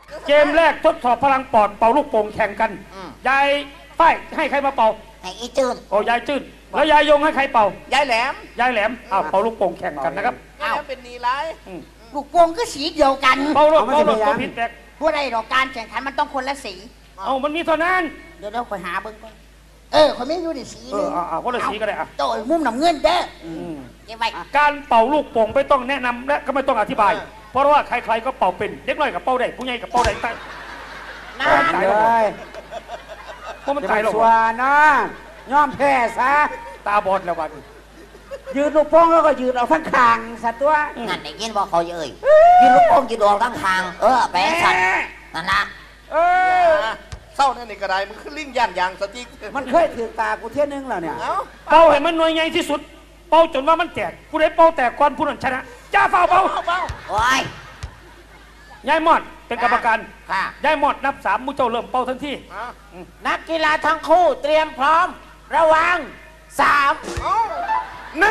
เกมแรกทดสอบพลังปอดเป่าลูกโป่งแข่งกันยายฝ้ายให้ใครมาเป่าให้อีจืดโอ้ยายจืดแล้วยายยงให้ใครเป่ายายแหลมเป่าลูกโป่งแข่งกันนะครับยายแหลมเป็นนีร้ายลูกโป่งก็สีเดียวกันเป่าลูกก็ผิดแปลกผู้ใดดอกการแข่งขันมันต้องคนละสีมันมีเท่านั้นเดี๋ยวคอยหาเบิ้งก่อนคนไม่อยู่ในสีนึงคนละสีก็ได้โต้มุมน้ำเงินเด้อการเป่าลูกโป่งไม่ต้องแนะนำและก็ไม่ต้องอธิบายเพราะว่าใครๆก็เป่าเป็นเด็กน้อยกับเป่าได้ผู้ใหญ่กับเป่าได้ตายเลยเพราะมันตายหรอกส่วนนะย่อมแพ้ซะตาบอดแล้ววันยืนลูกโป่งแล้วก็ยืนเอาทั้งคางสัตว์ตัวนั่นได้ยินบอกเขาเย้ยยืนลูกโป่งยืนออกทั้งคางแปลงสัตว์นั่นละเศร้าเนี่ยกระไดมึงขึ้นลิ้นย่านยางสติ๊กมันเคยถือตากูเที่ยนึงแล้วเนี่ยเป่าให้มันหน่วยใหญ่ที่สุดเป่าจนว่ามันแตกผู้ใดเป่าแตกก่อนผู้นั้นชนะจ้าเป่าโอ้ยยายมอดเป็นกรรมการยายมอดนับ3มุ้งเจ้าเริ่มเป่าทันทีนักกีฬาทั้งคู่เตรียมพร้อมระวัง 1 2 3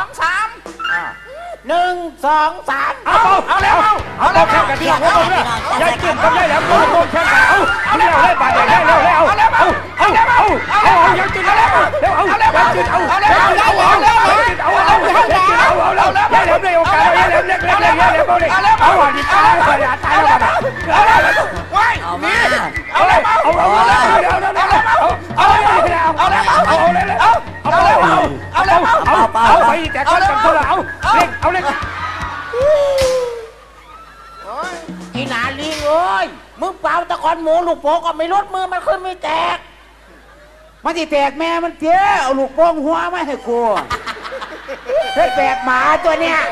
1 2 3 เอาแล้วแข่งกันพี่น้องเอาเลยยายจืดกับยายแหลมเป่าลูกโป่งแข่งกันเอาเร็วเลยบาดเจ็บเร็วยังจืดแล้วยังจืดเอายายแหลมเลยโอกาสยายแหลมเล็กเอาดิตายแล้วตายแล้วเอาไปแจกคนกันตัวละเอาเล็กอีหนาลิงเอ้ยมึงเป่าตะกอนหมูลูกโป่งก็ไม่ลดมือมันขึ้นไม่แตกมันจะแตกแม่มันเจ๊เอาลูกโป่งหัวไม่ให้กูเฮ้ยแบกหมาตัวเนี้ย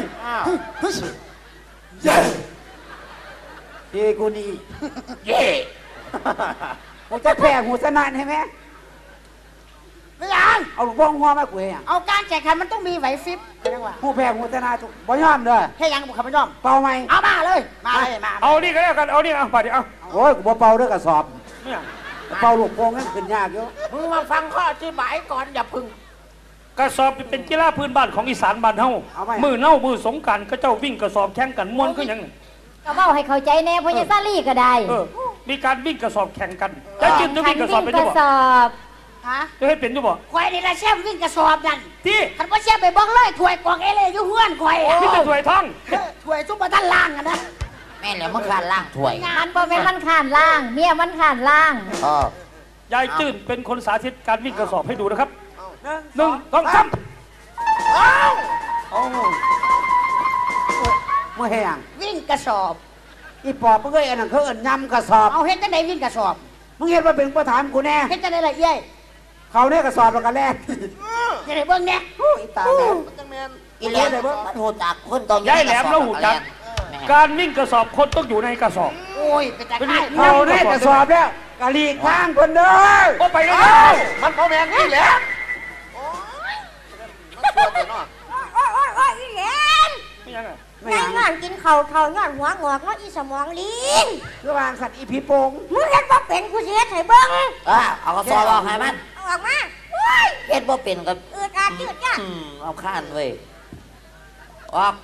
เย้กูนี่เย้กูจะแพ้หูสนานใช่ไหมไม่ยังเอาลูกโป่งหัวมากูให้เอาการแข่งขันมันต้องมีไหวฟิบผู้แพ้หูสนานถูกบ่ยอมเลยให้ยังบุคคลไม่ยอมเป่าไหมเอามาเลยเอานี่ก็แล้วกันเอานี่เอาไปดิเอาโอ้ยกูเป่าด้วยกระสอบเป่าลูกโป่งนั่นขึ้นยากเยอะมึงมาฟังข้ออธิบายก่อนอย่าพึ่งกระสอบเป็นกีฬาพื้นบ้านของอีสานบ้านเฮามือเน่ามือสงการก็เจ้าวิ่งกระสอบแข่งกันม้วนก็ยังก็เล่าให้เข้าใจแน่พญาซาลี่ก็ได้มีการวิ่งกระสอบแข่งกันจะจิ้มจะวิ่งกระสอบเป็นยังไงจะให้เป็นยังไงควายนี่ละแช่วิ่งกระสอบนั่นที่ขันว่าแช่ไปบ้องเลยถวยกองเอเล่ยุ่งเฮือนควายนี่จะถวยท้องถวยซุปเปอร์ท่านล่างนะแม่เหลือมันขานล่างถวยงานพอแม่มันขานล่างเมียมันขานล่างยายจื้นเป็นคนสาธิตการวิ่งกระสอบให้ดูนะครับ1 2 3 เมื่อแห้งวิ่งกระสอบอีปอบมึงเคยอันนั้นเขาเอิ้นยำกระสอบเอาเฮ็ดจังไดวิ่งกระสอบมึงเห็นว่าเป็นประธานกูแน่เฮ็ดจังไดละเอี้ยเขาเนี่ยกระสอบแล้วกันแรกจะได้เบิ่งแน่อีตาแหลมอีแหลมมันหูจักคนต้องยายแหลมแล้วหูจักการวิ่งกระสอบคนต้องอยู่ในกระสอบโอ้ยเป็นจังไดเขาเนี่ยกระสอบแล้วกะลีข้างคนเด้อก็ไปเลยมันพอแมงนี่แหละอีแหลมนั่งงานกินเข่างานหัวงอกงออีสมองลีนระหว่างสัตว์อีผีโปงมึงเห็นบ่เป็นกูเสียให้เบิ้งเอากระสอบออกให้มันออกมาเฮ็ดบ่เป็นกับอืดอาดยืดยากเอาข้านเว้ยออก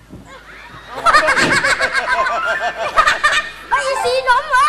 ไม่สีนมเหรอ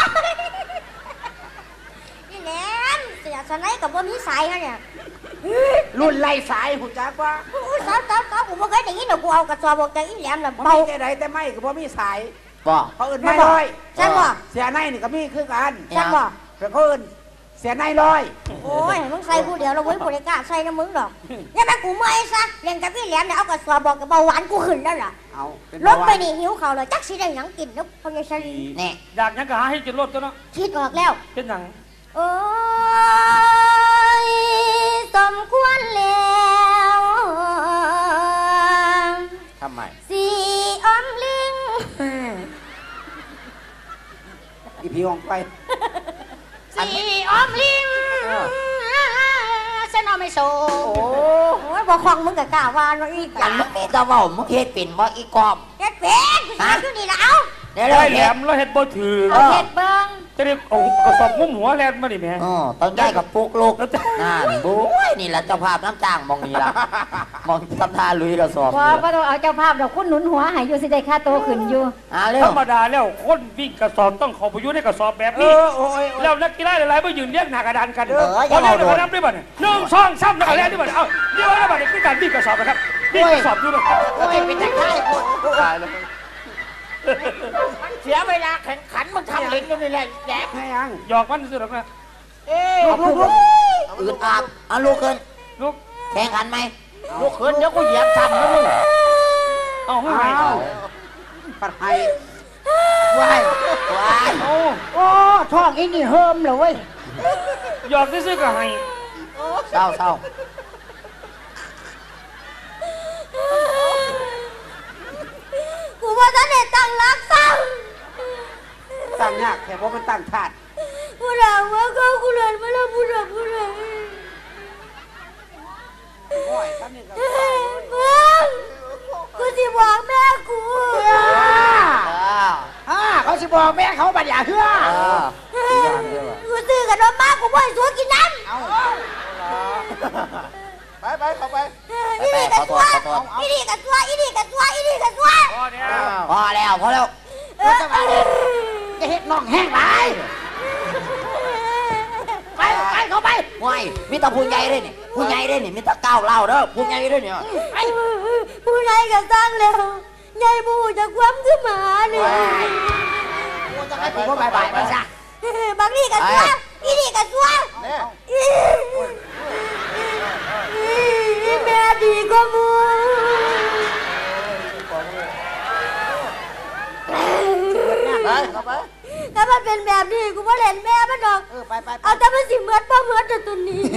อีแหลมเสียสไนกับบ่มีสายฮะเนี่ยรุ่นไล่สายหูจักว่าสาวกูบ่เคยได้ยินหรอกกูเอากระสอบบอกแต่อีแหลมน่ะเบาแต่ไม่ก็บ่มีสายบ่เขาอื่นไม่ลอยใช่บ่เสียในนี่ก็มีคือกันใช่บ่แต่เขาอื่นเสียในลอยโอ้ยมึงใส่ผู้เดียวเราเว้ยผู้ใดกล้าใส่นะมึงหรอกเนี่ยแม่กูเมื่อยซะเรียนกับพี่แหลมเนี่ยเอากระสอบบอกกับเบาหวานกูขึ้นแล้วล่ะลงไปนี่หิวเขาเลยจักสิได้หยังกินแล้วพญาชลีเนี่ยอยากยังก็หาให้กินรถตัวเนาะคิดออกแล้วเป็นหยังโอ้ยสมควรแล้วทำไมสีอมลิงอีผีองไปสีอมลิงเส้นอไม่โซ่โอ้ยบอกควังมึงกับกาว่านว่าอีกอย่างมึงตะว่ามึงเฮ็ดเป็นว่าอีกอมเฮ็ดเป็นหาอยู่นี่ละเอาเดี๋ยวแหลมแล้วเฮ็ดบ่ถือเฮ็ดเบิ้งจะได้เอากระสอบงุ้มหัวแลนมาดิแม่อ๋อต้องย้ายกับปุกลูกนั่นบุ้ยนี่แหละเจ้าภาพน้ำจ้างมองนี่ละมองทำท่าลุยกระสอบพอต้องเอาเจ้าภาพดอกคุณหนุนหัวให้อยู่สิได้ค่าโตขึ้นอยู่เร็ธวรรมดาแล้วคนวิ่งกระสอบต้องเข้าไปอยู่ในกระสอบแบบนี้แล้วนักกีฬาหลายๆมายืนเรียกหน้ากระดานกันพอเล่นกันนับด้วยบ่เนี่ย1 2 3นักเล่นด้วยบ่เนี่ยเอาเดี๋ยวนะบ่เนี่ยคือการวิ่งกระสอบนะครับวิ่งกระสอบด้วยโอ้ยเป็นแต่ค่ายคนตายแล้วเสียเวลาแข่งขันมึงทำเล่นอยู่นี่แหละแจกให้ยังหยอกมันสุดหรอกนะลูกอืดอาบเอาลูกขึ้นลูกแข่งขันไหมลูกขึ้นเดี๋ยวกูเหยียบซ้ำนะมึงเอาให้ไงปัดให้ว้ายว้ายโอ้โอ้ท้องอีนี่เฮิมเหรอเว้ยหยอกซื่อๆก็ให้เศร้ากูว่าจะได้ตั้งรักซ้ตั้งยากแต่ว่ามันตั้งถาดำกูด่าว่าเขากูเล่นมาแล้วกูด่ากูเลยโอ้ยตั้งนี่ก็มึงกูจะบอกแม่กูเขาสิบอกแม่เขาบัดอย่าเชื่อกูซื้อกันมากกูบ่อยสัวกินน้ำไปเข้าไปอีนี่กันตัวอีนี่กันตัวอีนี่กันตัวอีนี่กันตัวพอเนี่ยพอแล้วจะเฮ็ดน้องแห้งไรไปเข้าไปว้ายมีแต่ผู้ใหญ่เลยนี่ผู้ใหญ่เลยนี่มีแต่ก้าวเล่าเด้อผู้ใหญ่เลยเนี่ยผู้ใหญ่กันสร้างแล้วใหญ่บูจะคว้ำขึ้นมาเนี่ยกูจะให้กูว่าบายไปซะบางนี่กันตัวอีนี่กันตัวเนี่ยแม่ดีก็มูไปเข้าไปถ้ามันเป็นแบบนี้กูว่าเล่นแม่มันดอกไปเอาแต่มันสิเหมือนป้าเหมือนแต่ตัวนี้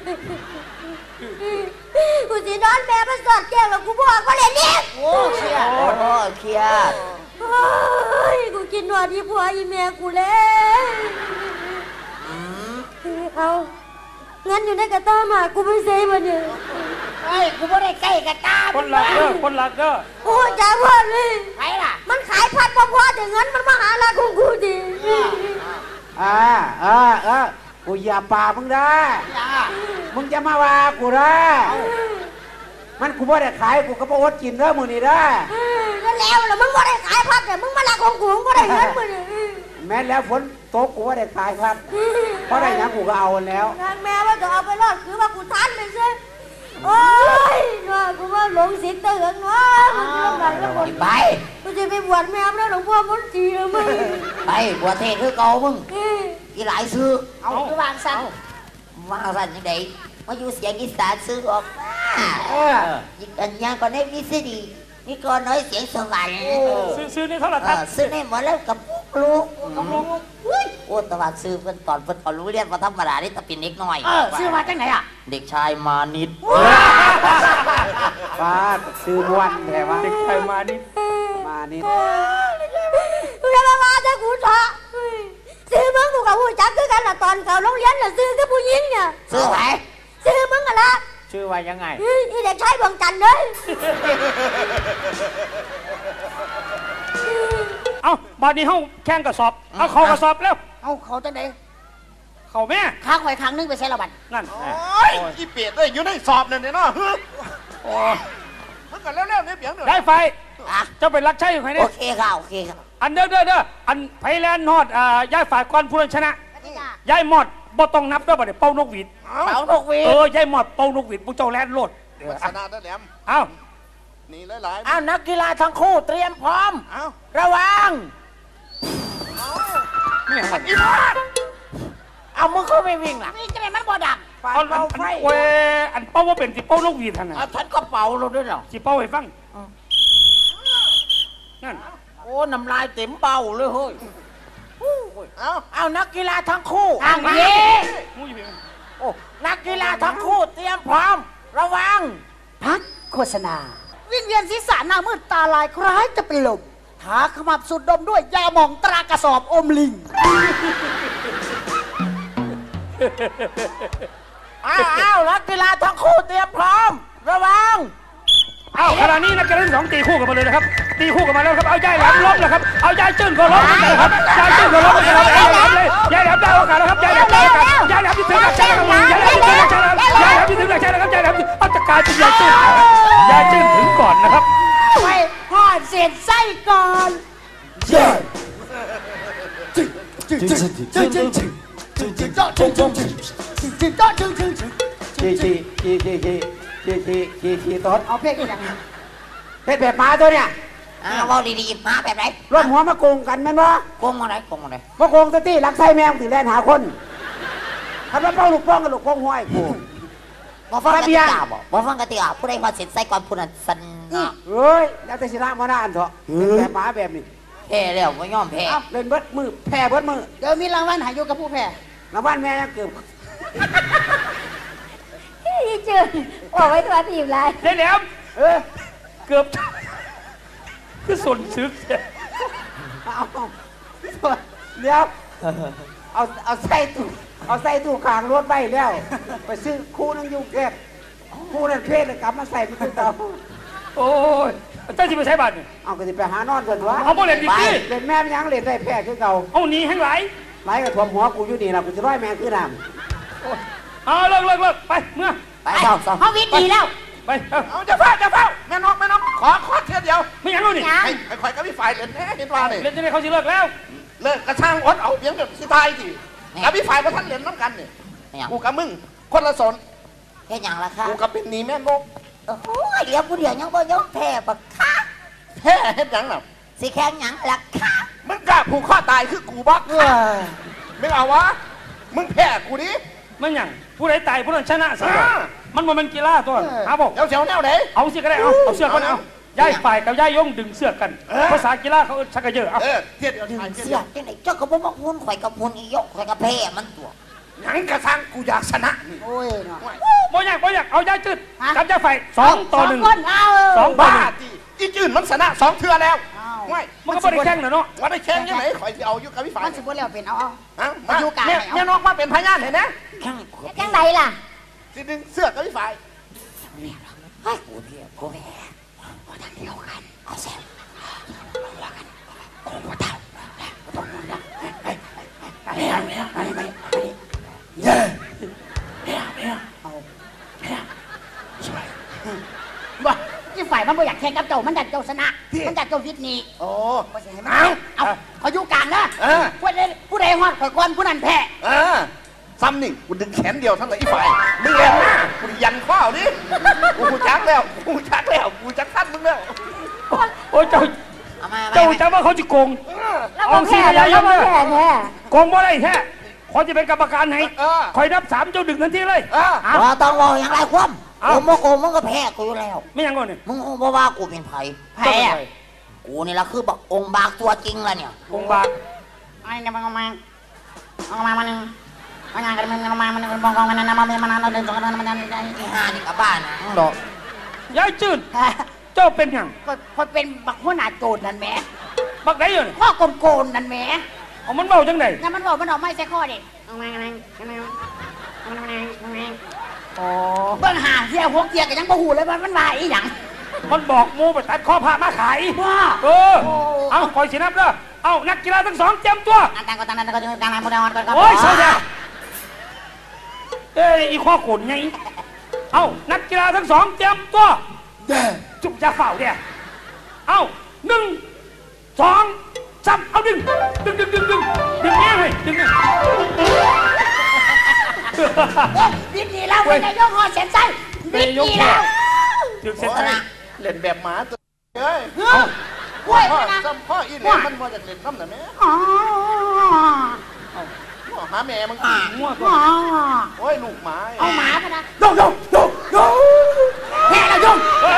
กูสินอนแม่มันสอดแก้วแล้วกูบอกว่าเล่นนี่โอ้เชี่ยโอ้เครียดกูกินนวดที่ผัวอีแม่กูแล้วเอางั้นอยู่ในกระต้ามากูไม่เซ่มันเนี่ยไอ้กูไม่ได้ใกล้กับตาคนหลักเด้อคนหลักเด้อโอ้จ้าพ่อเลยใครล่ะมันขายพัดพ่อแต่เงินมันมาหาลาของกูดิกูอย่าป่ามึงได้มึงจะมาว่ากูได้มันกูไม่ได้ขายกูก็บ่อดกินเด้อมื้อนี้ได้นั่นแล้วมึงก็ได้ขายพัดแต่มึงมาลาของกูมึงก็ได้เงินมึงแม้แล้วฝนตกกูว่าได้ขายครับเพราะได้ยังกูก็เอาแล้วนางแม่ว่าจะเอาไปรอดคือว่ากูทันไปซิโอ้ยว่ากูว่าหลงสิทธิ์เตือนว่ามึงจะลงกันแล้วหมดไปกูจะไปบวชแม่แล้วหลวงพ่อมนตรีแล้วมึงไปบัวเทศคือเก่ามึงอีหลายซื้อเอาคือวางสั่นว่าสั่นยังไงมาอยู่เสียงอีสานซื้อออกยิงกันยังก่อนได้วิสิดีนี่ก่อนน้อยเสียงสวรรค์ซื้อในโทรทัศน์ซื้อในหมดแล้วกับลูกโอ้ตะวันซื้อเพิ่นตอนเพิ่นพอรู้เรียนว่าธรรมดานี่ตะเป็นเด็กน้อยซื้อมาจากไหนอ่ะเด็กชายมานิดป้าซื้อมวนแค่ว่าเด็กไทยมานี่มานี่กูจะมาจะกูเถอะซื้อมึงกูกับผู้จักคือกันละตอนเขาโรงเรียนละซื้อกับผู้หญิงเนี่ยซื้อไหนซื้อมึงกันละชื่อว่ายังไงอีเด็กชายดวงจันทร์เลยเอาบาดนี้เฮาแข่งกระสอบเอาเข้ากระสอบแล้วเอาเขาจังไหนเข้าแม่ค้างไว้ครั้งนึงไปใช้ละบัตรนั่นโอ้ยอีเปียดเลยอยู่ในสอบนั่นเนี่ยเนาะมันกันแล้วเนี่ยเปียงเด้อได้ไฟเจ้าเป็นรักใช่อยู่ใครเนี่โอย เคค่ะโอเคค่ะอันเด้ออันไพแลนด์ฮอดย้ายฝ่ายก่อนผู้ชนะย้ายหมดบ่ต้องนับด้วยบ่ได้เป่านกหวีดเป่านกหวีดย้ายหมดเป่านกหวีดผู้เจ้าแลนด์โลดมันชนะได้แหลมเอ้านี่หลายอ้าวนักกีฬาทั้งคู่เตรียมพร้อมๆเอ้าระวังเนี่ยอีบ้าเอามึงเข้าไม่วิ่งล่ะวิ่งจะไหนมันบ่ดักเอาเราไฟเว้อันเป่าว่าเป็นสิเป่านกหวีดท่านน่ะฉันก็เป่าเราด้วยเหรอสิเป่าให้ฟังนั่นโอ้น้ำลายเต็มเป่าเลยเฮ้ยเอ้าเอานักกีฬาทั้งคู่ทางนี้งูอยู่โอ้นักกีฬาทั้งคู่เตรียมพร้อม ระวังพักโฆษณา วิ่งเวียนศีรษะหน้ามืดตาลายคล้ายจะเป็นลมขาขมับสุดดมด้วยยาหมองตรากระสอบอมลิงอ้าวนักกีฬาทั้งคู่เตรียมพร้อม ระวังเอ้าขณะนี้นักกีฬาทั้งสองตีคู่กันมาเลยนะครับตีคู่กันมาแล้วครับเอาย้ายแหลมล้มแล้วครับเอาย้ายจื้นก็ล้มเหมือนกันครับย้ายจื้นก็ล้มเหมือนกันครับเอาแหลมเลยเป็นยายจื้นถึงก่อนนะครับไปหอดเศษไส้ก่อนขี่ต้นเอาเพลงอีกอย่างเพชรแบบหมาตัวเนี่ยเว่าดีๆมาแบบไหนรวมหัวมาโกงกันแม่นบ่โกงอะไรโกงอะไรมาโกงตะตี้รักไส้แมวถึงแล่นหาคนทำแล้วเป้าลูกป้องกับลูกป้องห้อยกูบ่ฟังกติกาบ่ฟังกติกาผู้ใดพอเสร็จใส่ก่อนผู้นั้นสันนะเฮ้ยแล้วแต่ชนะมาหน้าอันเถอะแบบหมาแบบนี้แพ้แล้วไม่ยอมแพ้เล่นเบิดมือแพ้เบิดมือเดี๋ยวมีรางวัลหาอยู่กับผู้แพ้น้ำบ้านแม่ยังเกือบพี่จืนบอกไว้ตัวทีมไรได้แล้ว เกือบคือสนซึกเดี๋ยวเอาใส่ตู้ขางรถไปแล้ว ไปซื้อคู่นึงอยู่แคบคู่นั้นเพศเลยกลับมาใส่ไปตู้เตาโอ้ยเจ้าที่ไปใช้บัตรเอาก็สิไปหานอนก่อนวะเอาโมเดลดิพี่เล่นแม่มันยังเล่นได้แพ้คือเก่าเอาหนีให้ไหลไหลกับถ่วมหัวกูอยู่นี่นะกูจะร้อยแม่คือน้เอาเลิกไปเมื่อไปเศร้าเขาวิทย์ดีแล้วไปเอาจะเฝ้าแม่นกขอเทียเดียวไม่ยังรู้นี่ให้คอยกับพี่ฝ่ายเล่นแน่เห็นว่าเนี่ยเล่นจะได้เขาสิเลิกแล้วเลิกกระช่างอดเอาเพียงเดียวสิตายสิกับพี่ฝ่ายมาท่านเล่นน้ำกันเนี่ยอย่างกูกับมึงคนละสนแค่อย่างละค่ะกูกับเป็นหนีแม่นกโอ้โหเดี๋ยวผู้เดียวยังบ่ยอมแพ้ปะค่ะแพ้เฮ็ดหยังน่ะสิแข่งหยังละค่ะมึงกล้าผูกข้อตายคือกูบักไม่เอาวะมึงแพ้กูดิมันยังผู้ใดตายผู้นั้นชนะสิมันมันกีฬาตัวหาบอกเดี๋ยวเสียวแนวไหนเอาสิก็ได้เอาเสื้อก่อนเอาย้ายฝ่ายกับย้ายยงดึงเสื้อกันภาษากีฬาเขาชักกระเยอะเอาเทียเดียวดึงถ่ายเทียเสีเดียยวจังไหนเจ้าก็บ่บอกมุนข่อยกับมุนอียกข่อยกับแพ้มันตัวหยังกระช่างกูอยากชนะนี่โอ้ยเนาะบ่อยากเอาย้ายจืดกับย้ายฝ่าย2 ต่อ 1 คนเอา 2 ต่อบ้าจีอีจื่นมันชนะ2 เทื่อแล้วไม่ 1มันก็บ่ได้แข่งนะเนาะว่าได้แข่งยังไงคอยที่เอาอยู่กับพี่ฝ่ายมันสิบ่แล้วเป็นเอาฮะมาแม่นกมาเป็นพยานเห็นนะแข่งจังไดล่ะสิดึงเสื้อกับพี่ฝ่ายเฮ้ยกูเพี้ยกูแพ้พอทางเดียวกันเอาแซมว่ากันโอ้โหเท่าต้องมุนละบ่ที่ฝ่ายมันบ่อยากแข่งกับเจ้ามันดันเจ้าชนะมันดันเจ้าวิทย์นี่โอ้บ่สิให้มันเอาเขาอยู่กลางนะผู้ใดฮอดข่อยก่อนผู้นั้นแพ้ซ้ำนี่กูดึงแขนเดียวทั้งเลยอีฝ่ายมึงเล่นหน้ากูยันข้าวดิกูจักแล้วกูจักท่านมึงแล้วโอ้ยเจ้าจำว่าเขาจะโกงแล้วมาแพ้แล้วมาแพ้แท้โกงบ่ได้แท้ขอจะเป็นกรรมการให้คอยนับ3เจ้าดึงทันทีเลยว่าต้องบอกอย่างไรความผมโมโกมึงก็แพ้กูอยู่แล้วไม่ยังก่อนเนี่ยมึงบ่ว่ากูเป็นไผแพ้กูนี่ละคือบักองค์บากตัวจริงละเนี่ยโกงบาทไอ้เนี่ยมันเอามามันมันงานกันมันเอามามันบองมันนำมันเดินสองกันมันได้ที่ห้านี่กับบ้านนะดอกย้ายจืดเจ้าเป็นยังก็คนเป็นบักหัวหน้าโจรนั่นแหมบักไหนอยู่เนี่ยข้อโกนนั่นแหมเอามันเมาจังไหนงั้นมันบอกมันออกไม่ใช่ข้อเด็กอ๋อเบิ้งหาเสียหกเกียกันยังบ่หูเลยมันว่าอีหยังมันบอกมูไปตัดข้อผ้ามาขายว่าเอาคอยสินับเด้อเอานักกีฬาทั้งสองเตรียมตัวต่างก็ต่างก็ต่างโมเดลก่อนโอ้ยเสียอีข้อขนไงเอานักกีฬาทั้งสองเตรียมตัวจุกจะเฝ้าเนี่ยเอา1 2 3เอาดึงแม่เลยดึงวิธีแล้ววิธียกหอเส้นไส้วิธีแล้วดึงเสร็จเล่นแบบหมาตัวเอ้ยกล้วยพ่อนะซ้ำพ่ออีเหล่มันมาจากเล่นน้ำหน่ะแม่อ๋อหาแม่มึงมั่วอ๋อโอ้ยลูกหมาเอาหมาไปนะยงแม่เรายง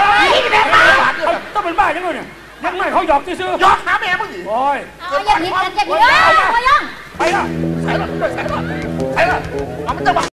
ต้องเป็นบ้าจังเลยเนี่ยยังไม่เขาหยอกซื้อยอดหาแม่มึงดิโอ้ยอย่าผิดกันอย่าผิดเลยไปละใส่ละเอามันจะ